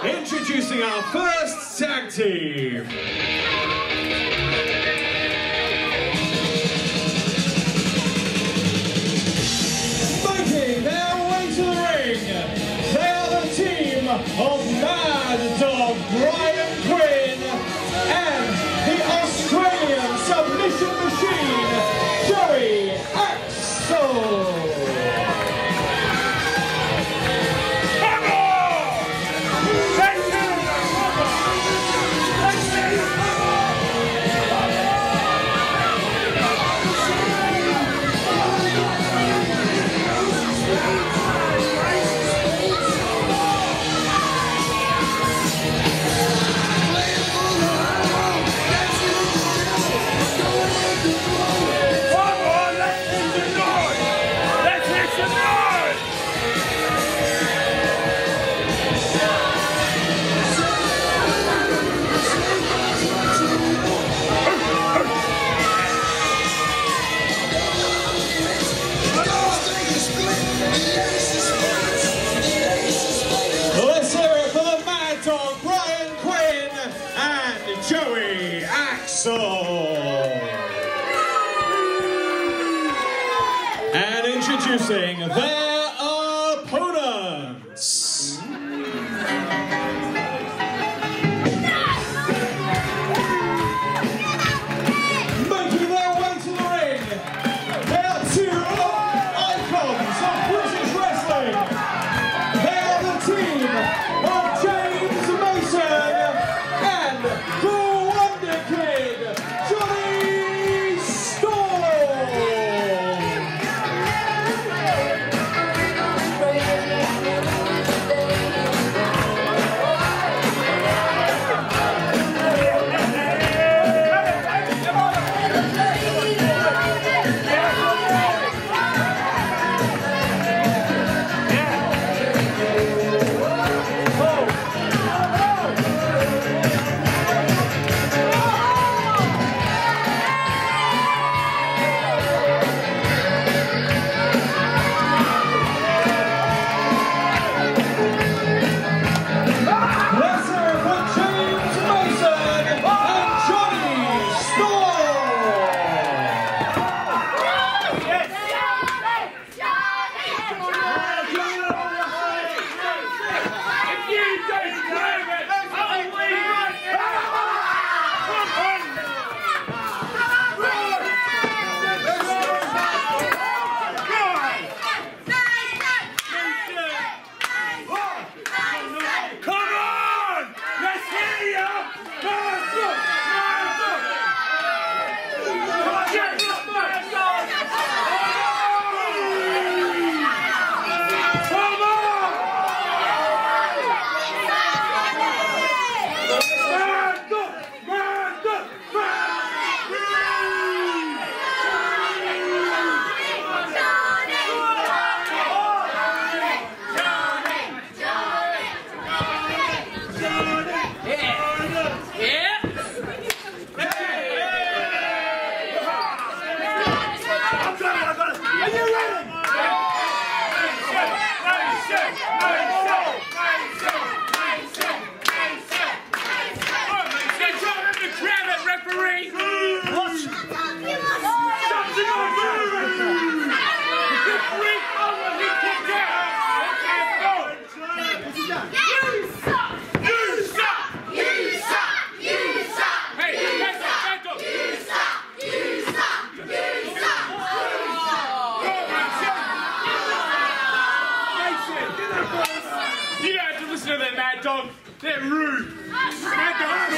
Introducing our first tag team. Making their way to the ring, they are the team of Mad Dog Brian Quinn and the Australian submission machine, Jonny Axel. Jonny Axel. And introducing their opponents. Making their way to the ring, they are two icons of British wrestling. They are the team of James Mason and the Wonder Kid, Jonny You don't have to listen to that mad dog. They're rude. Mad dogs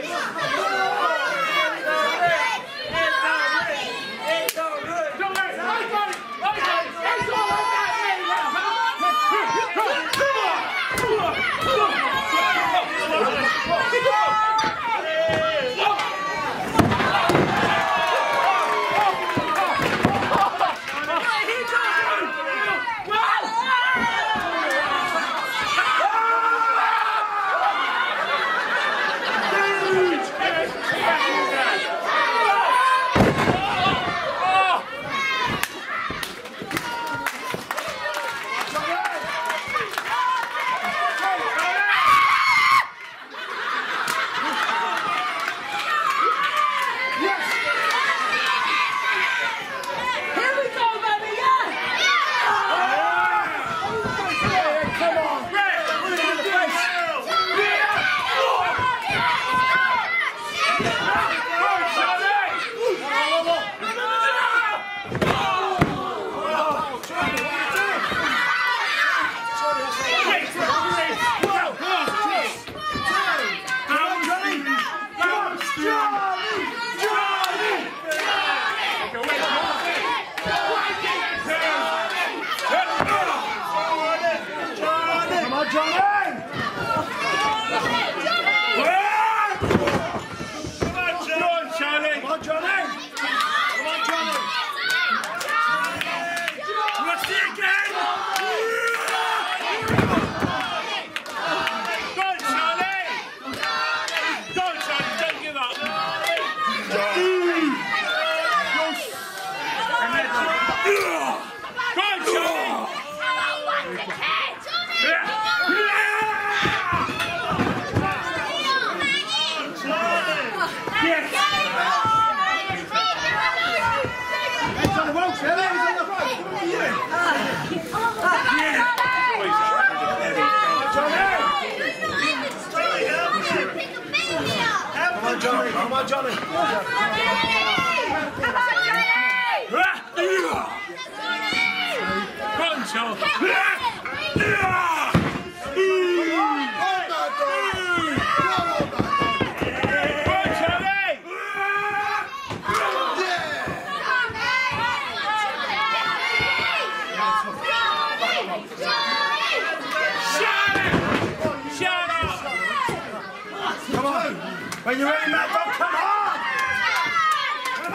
Come on, Jonny. Come on, when you're ready, Matt, come on! Come on!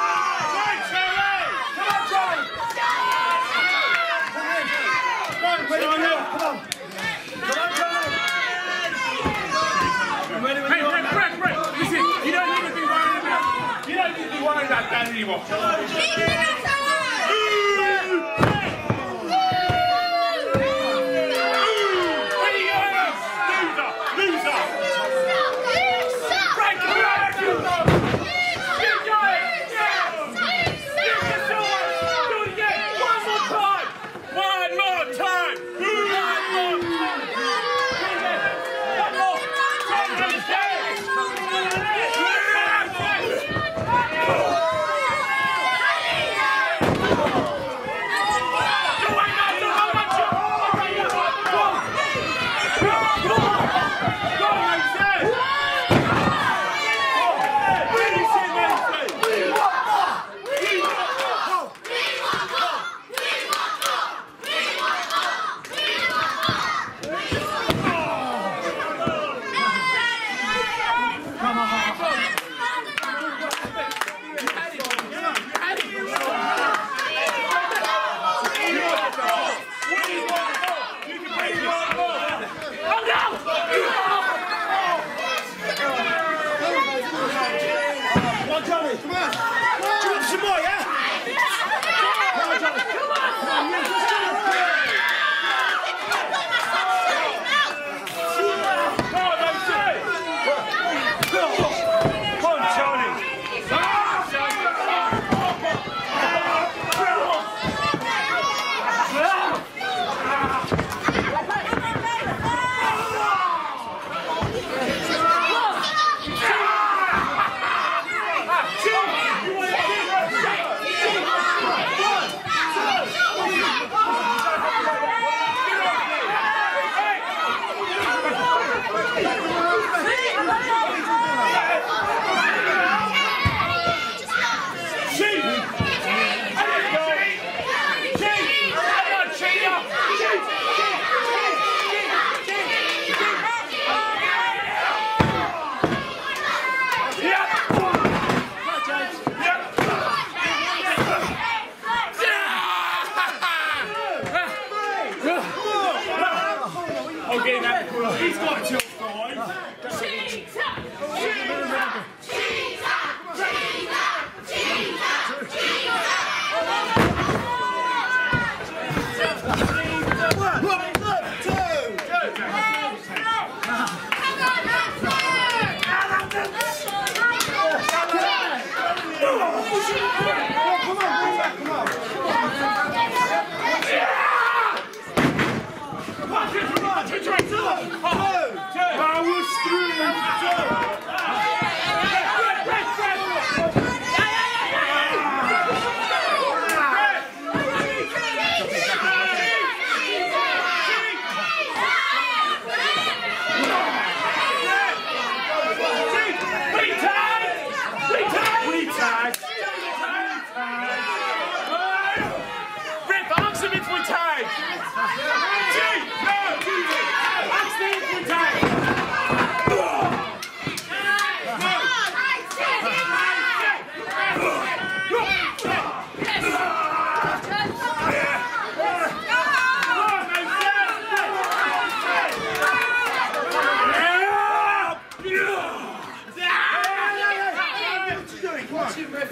Come on, Jonny! Come on! Come on, Jonny! Hey, Rick, listen, you don't need to be worried about that anymore.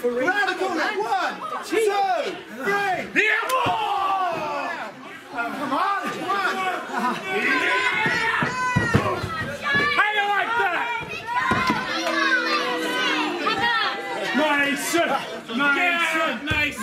Round the corner. 1, 2, 3. Yeah! Come on, come on. How you like that? Nice! Nice!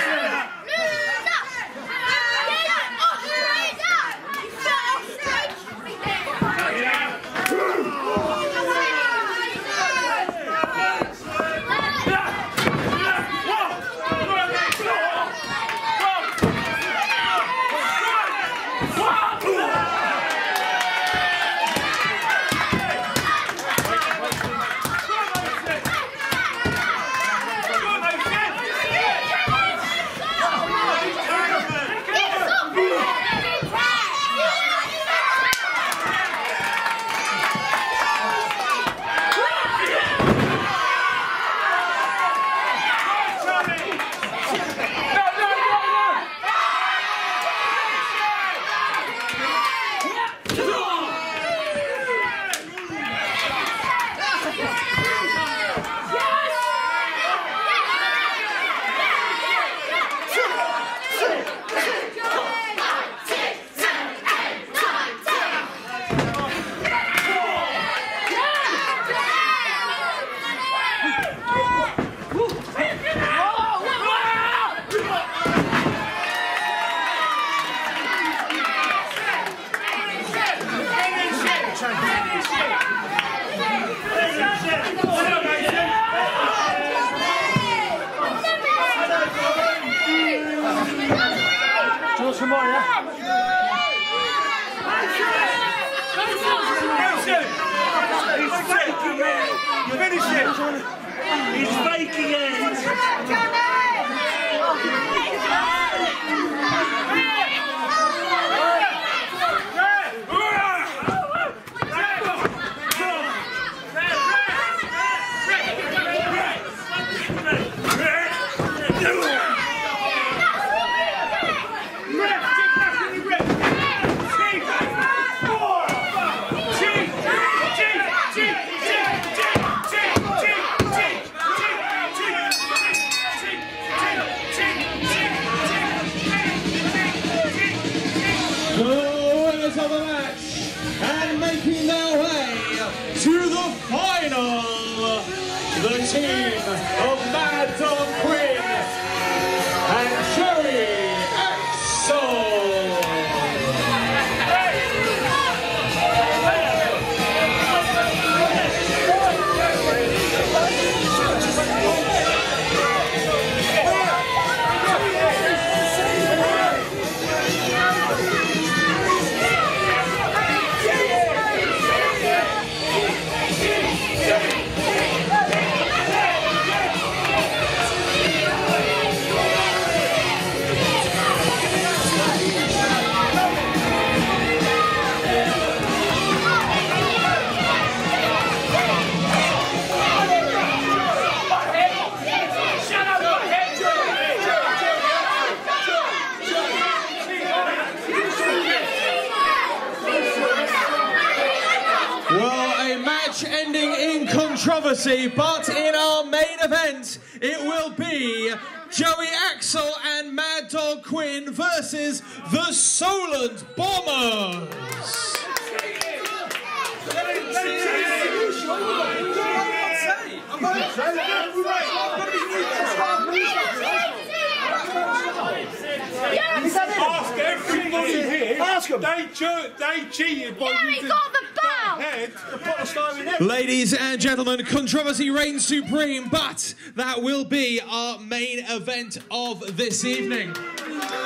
Some more, yeah? He's faking it! Finish it! He's faking it! The winners of the match and making their way to the final, the team of Mad Dog Quinn and Jonny Axel. Ending in controversy, but in our main event it will be Joey Axel and Mad Dog Quinn versus the Solent Bombers. Ask everybody here. Ask them. They cheated by using got the bell. head to put a stone in it. Ladies and gentlemen, controversy reigns supreme, but that will be our main event of this evening.